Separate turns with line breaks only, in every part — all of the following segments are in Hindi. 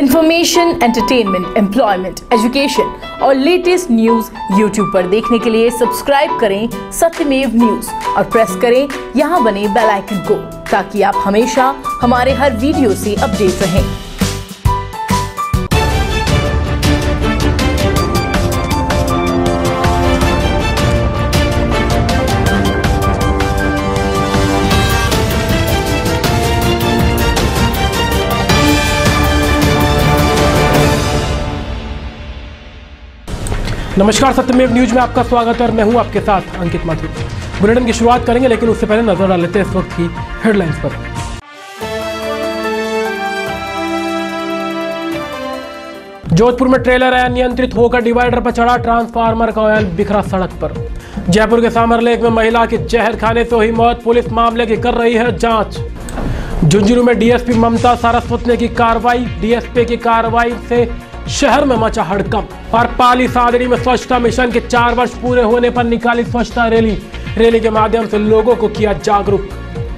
इंफॉर्मेशन, एंटरटेनमेंट, एम्प्लॉयमेंट, एजुकेशन और लेटेस्ट न्यूज यूट्यूब पर देखने के लिए सब्सक्राइब करें सत्यमेव न्यूज और प्रेस करें यहाँ बने बेल आइकन को, ताकि आप हमेशा हमारे हर वीडियो से अपडेट रहें।
नमस्कार, सत्यमेव न्यूज में आपका स्वागत है और मैं हूं आपके साथ अंकित माथुर। बुलेटिन की शुरुआत करेंगे, लेकिन उससे पहले नजर डाल लेते हैं इस वक्त की हेडलाइंस पर। जोधपुर में ट्रेलर अनियंत्रित होकर डिवाइडर पर चढ़ा, ट्रांसफार्मर का ऑयल बिखरा सड़क पर। जयपुर के सामरलेक में महिला की जहर खाने से हुई मौत, पुलिस मामले की कर रही है जांच। झुंझुनू में डीएसपी ममता सारस्वत ने की कार्रवाई, डीएसपी की कार्रवाई से शहर में मचा हड़कंप। और पाली सादड़ी में स्वच्छता मिशन के 4 वर्ष पूरे होने पर निकाली स्वच्छता रैली के माध्यम से लोगों को किया जागरूक।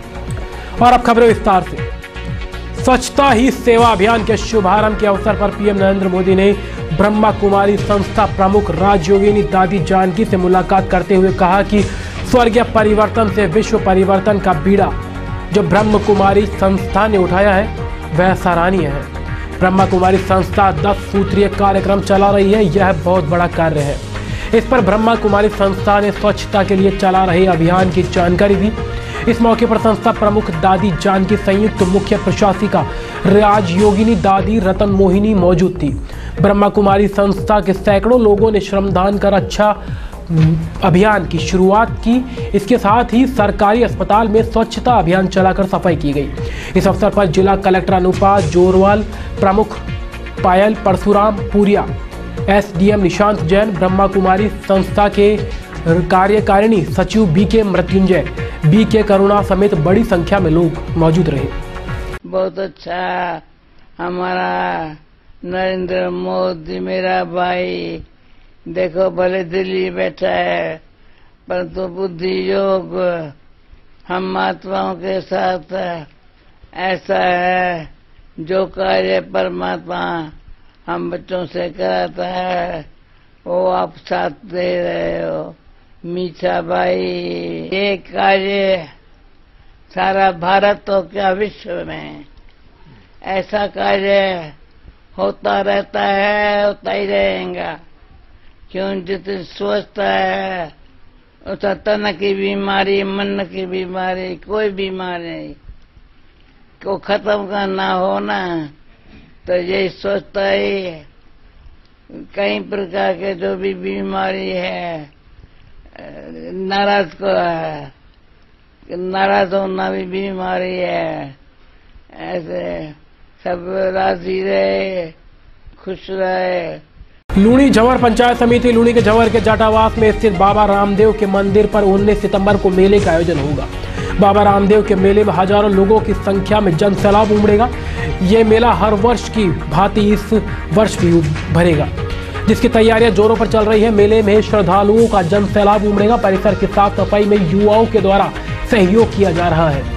और अब खबरें विस्तार से। स्वच्छता ही सेवा अभियान के शुभारंभ के अवसर पर पीएम नरेंद्र मोदी ने ब्रह्मा कुमारी संस्था प्रमुख राजयोगिनी दादी जानकी से मुलाकात करते हुए कहा कि स्वर्गीय परिवर्तन से विश्व परिवर्तन का बीड़ा जो ब्रह्म कुमारी संस्था ने उठाया है वह सराहनीय है। ब्रह्मा कुमारी संस्था 10 सूत्रीय कार्यक्रम चला रही है, यह बहुत बड़ा कार्य है। इस पर ब्रह्मा कुमारी संस्था ने स्वच्छता के लिए चला रहे अभियान की जानकारी दी। इस मौके पर संस्था प्रमुख दादी जानकी संयुक्त मुख्य प्रशासिका राजयोगिनी दादी रतन मोहिनी मौजूद थी। ब्रह्मा कुमारी संस्था के सैकड़ों लोगों ने श्रमदान कर अच्छा अभियान की शुरुआत की। इसके साथ ही सरकारी अस्पताल में स्वच्छता अभियान चलाकर सफाई की गई। इस अवसर पर जिला कलेक्टर अनुपा जोरवाल, प्रमुख पायल परशुराम पुरिया, एसडीएम निशांत जैन, ब्रह्मा कुमारी संस्था के कार्यकारिणी सचिव बीके मृत्युंजय, बीके करुणा समेत बड़ी संख्या में लोग मौजूद रहे।
बहुत अच्छा, हमारा नरेंद्र मोदी मेरा भाई देखो भले दिल्ली बैठा है, परंतु बुद्धि योग हम महात्माओं के साथ ऐसा है। जो कार्य परमात्मा हम बच्चों से कराता है वो आप साथ दे रहे हो। मीठा भाई, ये कार्य सारा भारत तो क्या विश्व में ऐसा कार्य होता रहता है, होता ही रहेगा। क्यों? जितनी स्वस्थ है उतना तन की बीमारी, मन की बीमारी, कोई बीमारी को खत्म करना हो ना, तो यही सोचता ही कई प्रकार के जो भी बीमारी है, नाराज को है, नाराज होना भी बीमारी है। ऐसे सब राजी रहे, खुश रहे।
लूणी झंवर पंचायत समिति लूणी के झंवर के जाटावास में स्थित बाबा रामदेव के मंदिर पर 19 सितंबर को मेले का आयोजन होगा। बाबा रामदेव के मेले में हजारों लोगों की संख्या में जन सैलाब उमड़ेगा। ये मेला हर वर्ष की भांति इस वर्ष भी भरेगा, जिसकी तैयारियां जोरों पर चल रही है। मेले में श्रद्धालुओं का जन सैलाब उमड़ेगा। परिसर की साफ सफाई में युवाओं के द्वारा सहयोग किया जा रहा है।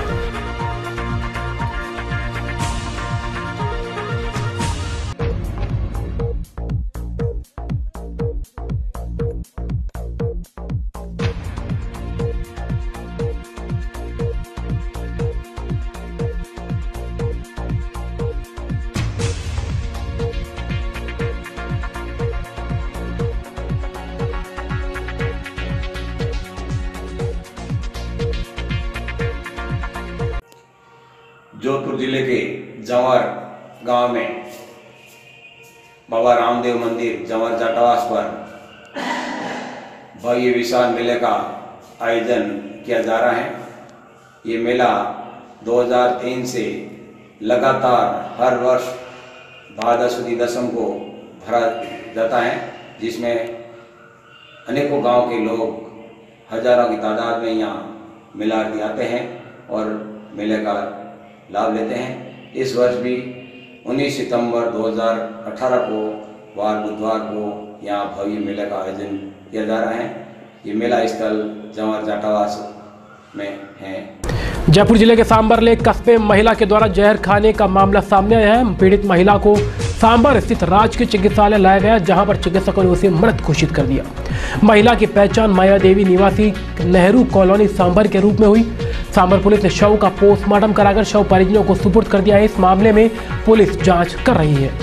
जोधपुर जिले के जंवर गांव में बाबा रामदेव मंदिर जंवर जाटावास पर भव्य विशाल मेले का आयोजन किया जा रहा है। ये मेला 2003 से लगातार हर वर्ष भाद्र सुदी दशम को भरा जाता है, जिसमें अनेकों गांव के लोग हजारों की तादाद में यहाँ मेलार्थी आते हैं और मेले का लाभ लेते हैं। इस वर्ष भी 19 सितंबर 2018 को वार बुधवार को यहाँ भव्य मेले का आयोजन किया जा रहा है। ये मेला स्थल जंवर जाटावास में है।
जयपुर जिले के सांबर लेक कस्बे में महिला के द्वारा जहर खाने का मामला सामने आया है। पीड़ित महिला को सांबर स्थित राजकीय चिकित्सालय लाया गया, जहां पर चिकित्सकों ने उसे मृत घोषित कर दिया। महिला की पहचान माया देवी निवासी नेहरू कॉलोनी सांबर के रूप में हुई। सांबर पुलिस ने शव का पोस्टमार्टम कराकर शव परिजनों को सुपुर्द कर दिया है। इस मामले में पुलिस जाँच कर रही है।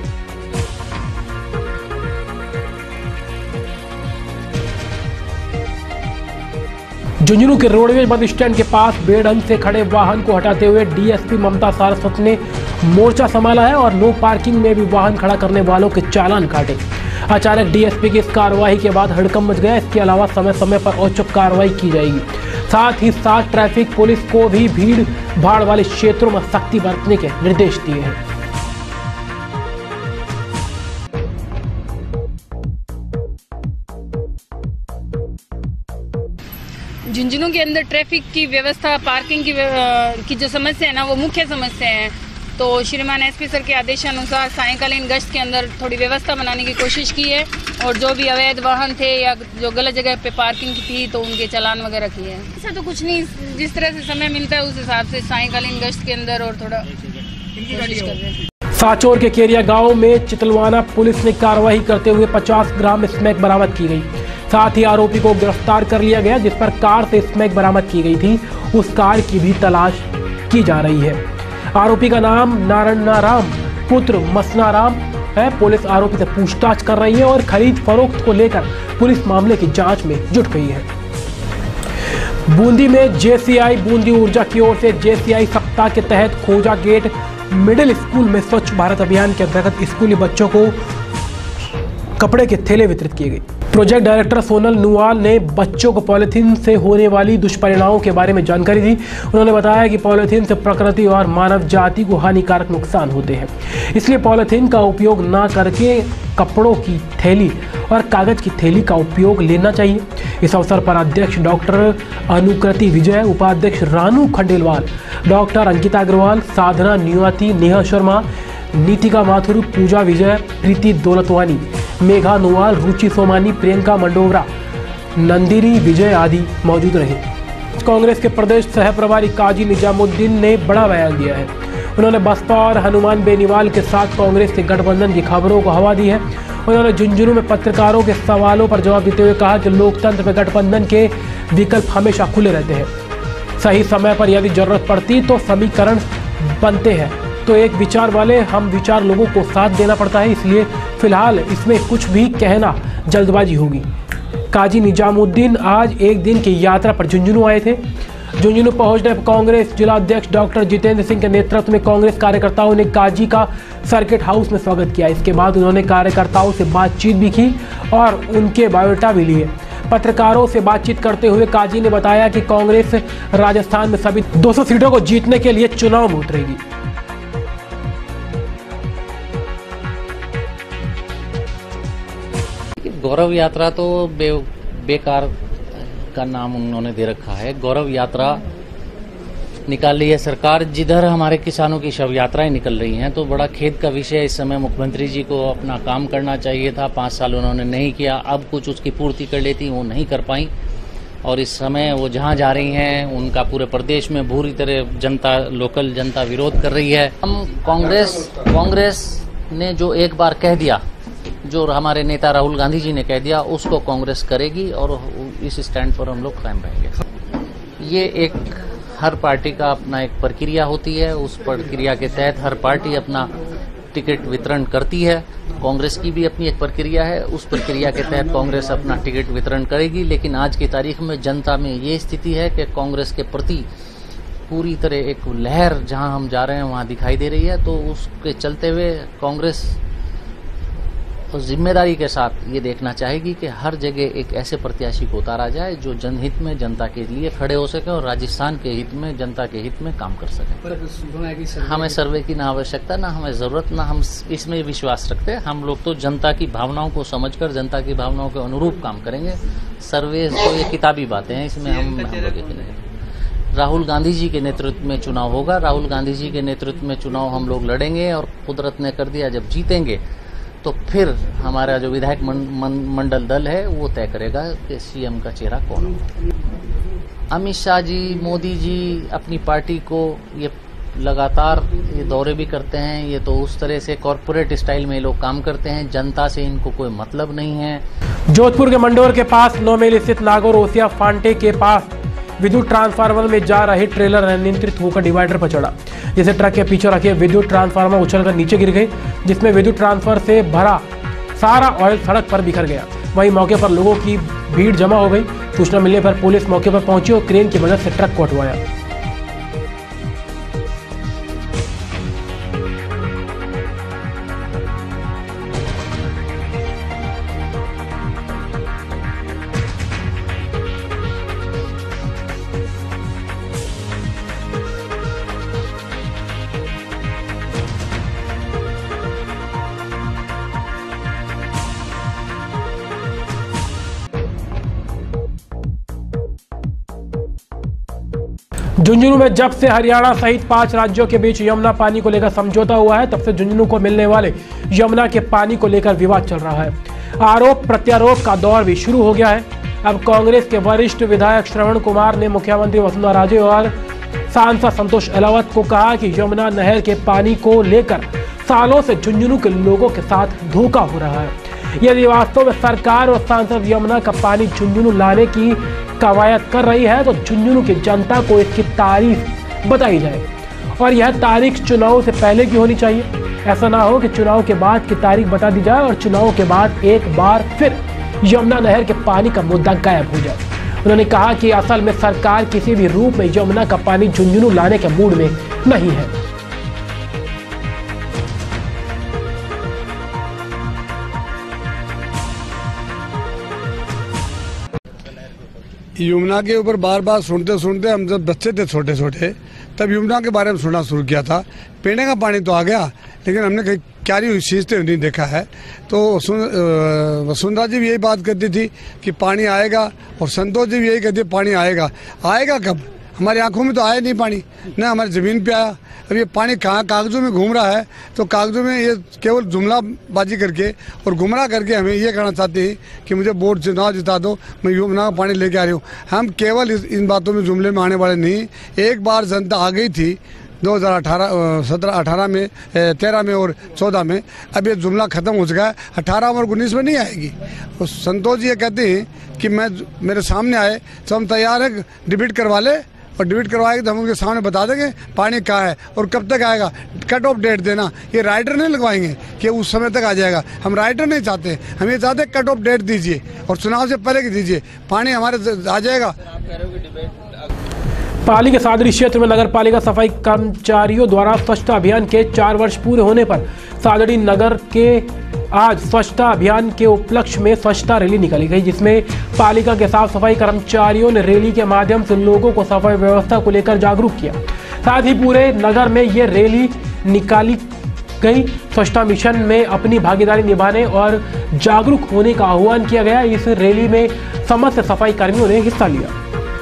झुंझुनू के रोडवेज बस स्टैंड के पास बेढंग से खड़े वाहन को हटाते हुए डीएसपी ममता सारस्वत ने मोर्चा संभाला है और नो पार्किंग में भी वाहन खड़ा करने वालों के चालान काटे। अचानक डीएसपी की इस कार्रवाई के बाद हड़कंप मच गया। इसके अलावा समय समय पर औचक कार्रवाई की जाएगी। साथ ही साथ ट्रैफिक पुलिस को भी भीड़ भाड़ वाले क्षेत्रों में सख्ती बरतने के निर्देश दिए हैं।
झुंझुनू के अंदर ट्रैफिक की व्यवस्था, पार्किंग की जो समस्या है ना, वो मुख्य समस्या है। तो श्रीमान एसपी सर के आदेशानुसार सायंकालीन गश्त के अंदर थोड़ी व्यवस्था बनाने की कोशिश की है और जो भी अवैध वाहन थे या जो गलत जगह पे पार्किंग की थी तो उनके चालान वगैरह किए हैं। ऐसा तो कुछ नहीं, जिस तरह से समय मिलता है उस हिसाब से सायंकालीन गश्त के अंदर और थोड़ा कोशिश कर रहे हैं।
साचौर के केरिया गांव में चितलवाना पुलिस ने कार्रवाई करते हुए 50 ग्राम स्मैक बरामद की गई। साथ ही आरोपी को गिरफ्तार कर लिया गया, जिस पर कार से स्मैक बरामद की गई थी। उस कार की भी तलाश की जा रही है। आरोपी का नाम नारायणाराम पुत्र मसनाराम है। पुलिस आरोपी से पूछताछ कर रही है और खरीद फरोख्त को लेकर पुलिस मामले की जांच में जुट गई है। बूंदी में जेसीआई बूंदी ऊर्जा की ओर से जेसीआई सप्ताह के तहत खोजा गेट मिडिल स्कूल में स्वच्छ भारत अभियान के अंतर्गत स्कूली बच्चों को कपड़े के थैले वितरित किए गए। प्रोजेक्ट डायरेक्टर सोनल नुआल ने बच्चों को पॉलीथीन से होने वाली दुष्परिणामों के बारे में जानकारी दी। उन्होंने बताया कि पॉलीथीन से प्रकृति और मानव जाति को हानिकारक नुकसान होते हैं, इसलिए पॉलीथीन का उपयोग ना करके कपड़ों की थैली और कागज की थैली का उपयोग लेना चाहिए। इस अवसर पर अध्यक्ष डॉक्टर अनुकृति विजय, उपाध्यक्ष रानू खंडेलवाल, डॉक्टर अंकिता अग्रवाल, साधना न्यूआती, नेहा शर्मा, नीतिका माथुर, पूजा विजय, प्रीति दौलतवानी, मेघा नोवाल, रुचि सोमानी, प्रियंका मंडोवरा, नंदिनी विजय आदि मौजूद रहे। कांग्रेस के प्रदेश सह प्रभारी काजी निजामुद्दीन ने बड़ा बयान दिया है। उन्होंने बसपा और हनुमान बेनीवाल के साथ कांग्रेस के गठबंधन की खबरों को हवा दी है। उन्होंने झुंझुनू में पत्रकारों के सवालों पर जवाब देते हुए कहा कि लोकतंत्र में गठबंधन के विकल्प हमेशा खुले रहते हैं। सही समय पर यदि जरूरत पड़ती तो समीकरण बनते हैं, तो एक विचार वाले हम विचार लोगों को साथ देना पड़ता है, इसलिए फिलहाल इसमें कुछ भी कहना जल्दबाजी होगी। काजी निजामुद्दीन आज एक दिन की यात्रा पर झुंझुनू आए थे। झुंझुनू पहुंचने पर कांग्रेस जिला अध्यक्ष डॉक्टर जितेंद्र सिंह के नेतृत्व में कांग्रेस कार्यकर्ताओं ने काजी का सर्किट हाउस में स्वागत किया। इसके बाद उन्होंने कार्यकर्ताओं से बातचीत भी की और उनके बायोडाटा भी लिए। पत्रकारों से बातचीत करते हुए काजी ने बताया कि कांग्रेस राजस्थान में सभी 200 सीटों को जीतने के लिए चुनाव में उतरेगी।
गौरव यात्रा तो बेकार का नाम उन्होंने दे रखा है। गौरव यात्रा निकाल रही है सरकार, जिधर हमारे किसानों की शव यात्राएं निकल रही हैं, तो बड़ा खेद का विषय है। इस समय मुख्यमंत्री जी को अपना काम करना चाहिए था, 5 साल उन्होंने नहीं किया। अब कुछ उसकी पूर्ति कर लेती, वो नहीं कर पाई और इस समय वो जहां जा रही हैं उनका पूरे प्रदेश में बुरी तरह जनता, लोकल जनता विरोध कर रही है। हम कांग्रेस ने जो एक बार कह दिया, जो हमारे नेता राहुल गांधी जी ने कह दिया, उसको कांग्रेस करेगी और इस स्टैंड पर हम लोग कायम रहेंगे। ये एक हर पार्टी का अपना एक प्रक्रिया होती है, उस प्रक्रिया के तहत हर पार्टी अपना टिकट वितरण करती है। कांग्रेस की भी अपनी एक प्रक्रिया है, उस प्रक्रिया के तहत कांग्रेस अपना टिकट वितरण करेगी। लेकिन आज की तारीख में जनता में ये स्थिति है कि कांग्रेस के प्रति पूरी तरह एक लहर जहां हम जा रहे हैं वहां दिखाई दे रही है। तो उसके चलते हुए कांग्रेस तो जिम्मेदारी के साथ ये देखना चाहेगी कि हर जगह एक ऐसे प्रत्याशी को उतारा जाए जो जनहित में जनता के लिए खड़े हो सके और राजस्थान के हित में, जनता के हित में काम कर सके। हमें सर्वे की ना आवश्यकता, ना हमें जरूरत, ना हम इसमें विश्वास रखते। हम लोग तो जनता की भावनाओं को समझकर, जनता की भावनाओं के अनुरूप काम करेंगे। सर्वे तो ये किताबी बातें हैं, इसमें हम लोग नहीं। राहुल गांधी जी के नेतृत्व में चुनाव होगा, राहुल गांधी जी के नेतृत्व में चुनाव हम लोग लड़ेंगे और कुदरत ने कर दिया जब जीतेंगे तो फिर हमारा जो विधायक मंडल दल है वो तय करेगा कि सीएम का चेहरा कौन होगा। अमित शाह जी, मोदी जी अपनी पार्टी को ये लगातार ये दौरे भी करते हैं। ये तो उस तरह से कॉरपोरेट स्टाइल में लोग काम करते हैं, जनता से इनको कोई मतलब नहीं है।
जोधपुर के मंडोर के पास 9 मील स्थित नागौर ओसिया फांटे के पास विद्युत ट्रांसफार्मर में जा रही ट्रेलर अनियंत्रित होकर डिवाइडर पर चढ़ा, जिसे ट्रक के पीछे रखे विद्युत ट्रांसफार्मर उछलकर नीचे गिर गई, जिसमें विद्युत ट्रांसफर से भरा सारा ऑयल सड़क पर बिखर गया। वहीं मौके पर लोगों की भीड़ जमा हो गई। सूचना मिलने पर पुलिस मौके पर पहुंची और क्रेन की मदद से ट्रक को हटवाया। झुंझुनू में जब से हरियाणा सहित 5 राज्यों के बीच यमुना पानी को लेकर समझौता हुआ है, तब से झुंझुनू को मिलने वाले यमुना के पानी को लेकर विवाद चल रहा है। आरोप प्रत्यारोप का दौर भी शुरू हो गया है। अब कांग्रेस के वरिष्ठ विधायक श्रवण कुमार ने मुख्यमंत्री वसुंधरा राजे और सांसद संतोष अहलावत को कहा कि यमुना नहर के पानी को लेकर सालों से झुंझुनू के लोगों के साथ धोखा हो रहा है। यदि वास्तव में सरकार और सांसद यमुना का पानी झुंझुनू लाने की कवायद कर रही है तो झुंझुनू की जनता को इसकी तारीख बताई जाए, और यह तारीख चुनाव से पहले की होनी चाहिए। ऐसा ना हो कि चुनाव के बाद की तारीख बता दी जाए और चुनाव के बाद एक बार फिर यमुना नहर के पानी का मुद्दा गायब हो जाए। उन्होंने कहा कि असल में सरकार किसी भी रूप में यमुना का पानी झुंझुनू लाने के मूड में नहीं है।
यमुना के ऊपर बार बार सुनते सुनते हम जब बच्चे थे छोटे छोटे तब यमुना के बारे में सुनना शुरू किया था। पीने का पानी तो आ गया, लेकिन हमने क्या चीज़ नहीं देखा है। तो वसुंधरा जी भी यही बात करती थी कि पानी आएगा, और संतोष जी भी यही कहते पानी आएगा। आएगा कब? हमारी आंखों में तो आया नहीं पानी, न हमारी ज़मीन पे आया। अब ये पानी कहाँ कागजों में घूम रहा है, तो कागजों में ये केवल जुमलाबाजी करके और गुमराह करके हमें ये कहना चाहते हैं कि मुझे वोट चुनाव जिता दो, मैं यमुना का पानी लेके आ रही हूँ। हम केवल इन बातों में जुमले में आने वाले नहीं। एक बार जनता आ गई थी 2018 में, 13 में और 14 में। अब ये जुमला ख़त्म हो चुका है, 18 और 19 में नहीं आएगी। तो संतोष जी ये कहते हैं कि मेरे सामने आए तो हम तैयार हैं, डिबेट करवा ले, और डिबेट करवाएंगे तो हम उनके सामने बता देंगे पानी कहाँ है और कब तक आएगा। कट ऑफ डेट देना, ये राइटर नहीं लगवाएंगे कि उस समय तक आ जाएगा। हम राइटर नहीं चाहते, हम ये चाहते कट ऑफ डेट दीजिए और चुनाव से पहले की दीजिए, पानी हमारे आ जाएगा।
पाली के सादरी क्षेत्र में नगर पालिका सफाई कर्मचारियों द्वारा स्वच्छता अभियान के 4 वर्ष पूरे होने पर सादड़ी नगर के आज स्वच्छता अभियान के उपलक्ष्य में स्वच्छता रैली निकाली गई, जिसमें पालिका के साफ सफाई कर्मचारियों ने रैली के माध्यम से लोगों को सफाई व्यवस्था को लेकर जागरूक किया। साथ ही पूरे नगर में ये रैली निकाली गई। स्वच्छता मिशन में अपनी भागीदारी निभाने और जागरूक होने का आह्वान किया गया। इस रैली में समस्त सफाई कर्मियों ने हिस्सा लिया।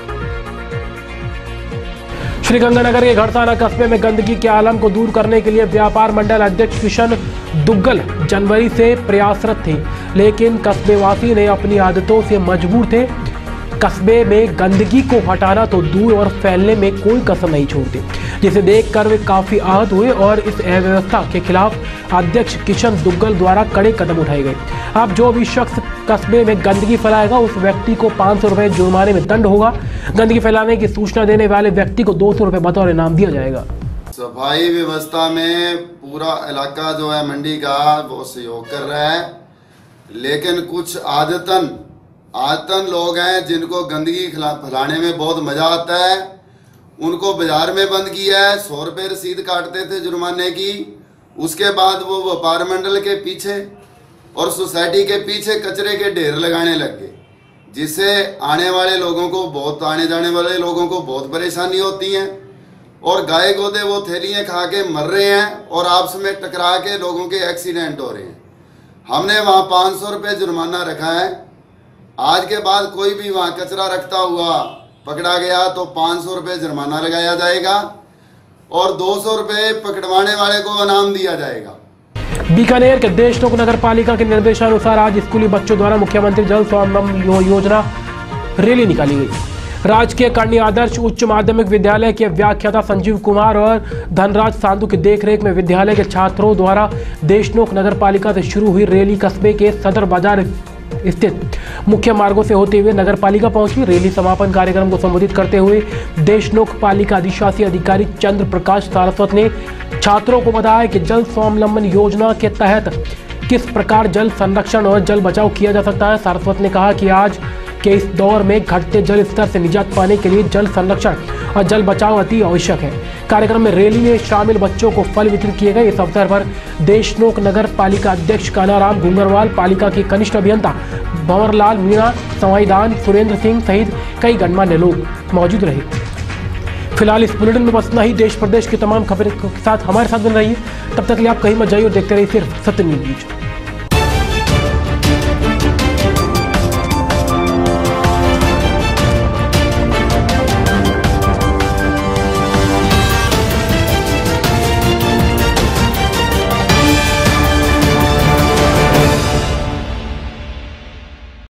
श्रीगंगानगर के घड़साना कस्बे में गंदगी के आलम को दूर करने के लिए व्यापार मंडल अध्यक्ष किशन दुग्गल जनवरी से प्रयासरत थे, लेकिन कस्बेवासी ने अपनी आदतों से मजबूर थे। कस्बे में गंदगी को हटाना तो दूर और फैलने में कोई कसर नहीं छोड़ते, जिसे देखकर वे काफी आहत हुए और इस अव्यवस्था के खिलाफ अध्यक्ष किशन दुग्गल द्वारा कड़े कदम उठाए गए। अब जो भी शख्स कस्बे में गंदगी फैलाएगा उस व्यक्ति को 500 रुपए जुर्माने में दंड होगा। गंदगी फैलाने की सूचना देने वाले व्यक्ति को 200 रुपए बतौर इनाम दिया जाएगा।
सफाई व्यवस्था में पूरा इलाका जो है मंडी का वो सहयोग कर रहा है, लेकिन कुछ आदतन लोग हैं जिनको गंदगी फैलाने में बहुत मजा आता है। उनको बाजार में बंद किया है, 100 रुपये रसीद काटते थे जुर्माने की। उसके बाद वो व्यापार मंडल के पीछे और सोसाइटी के पीछे कचरे के ढेर लगाने लग गए, जिससे आने वाले लोगों को आने जाने वाले लोगों को बहुत परेशानी होती है, और गाय गोदे वो थैलियाँ खा के मर रहे हैं और आपस में टकरा के लोगों के एक्सीडेंट हो रहे हैं। हमने वहाँ 500 रुपये जुर्माना रखा है। आज के बाद कोई भी वहाँ कचरा रखता हुआ पकड़ा गया तो 500 रुपये जुर्माना लगाया जाएगा और 200 रुपये पकड़वाने वाले को इनाम दिया जाएगा।
बीकानेर के देशनोक नगर पालिका के निर्देशानुसार आज स्कूली बच्चों द्वारा मुख्यमंत्री जल स्वावलंबन योजना रैली निकाली गई। राजकीय कन्या आदर्श उच्च माध्यमिक विद्यालय के व्याख्याता संजीव कुमार और धनराज सांधु की देखरेख में विद्यालय के छात्रों द्वारा देशनोक नगर पालिका से शुरू हुई रैली कस्बे के सदर बाजार स्थित मुख्य मार्गों से होते हुए नगर पालिका पहुंची। रैली समापन कार्यक्रम को संबोधित करते हुए देशनोक पालिका अधिशासी अधिकारी चंद्र प्रकाश सारस्वत ने छात्रों को बताया कि जल स्वावलंबन योजना के तहत किस प्रकार जल संरक्षण और जल बचाव किया जा सकता है। सारस्वत ने कहा कि आज के इस दौर में घटते जल स्तर से निजात पाने के लिए जल संरक्षण और जल बचाव अति आवश्यक है। कार्यक्रम में रैली में शामिल बच्चों को फल वितरित किए गए। इस अवसर पर देशनोक नगर पालिका अध्यक्ष कानाराम घुंगरवाल, पालिका के कनिष्ठ अभियंता भंवरलाल मीणा, संवाईदान सुरेंद्र सिंह सहित कई गणमान्य लोग मौजूद रहे। फिलहाल इस बुलेटिन में बस इतना ही। देश प्रदेश की तमाम खबरों के साथ हमारे साथ बन रही है। तब तक के लिए आप कहीं मत जाइए और देखते रहिए सिर्फ सत्यमेव न्यूज।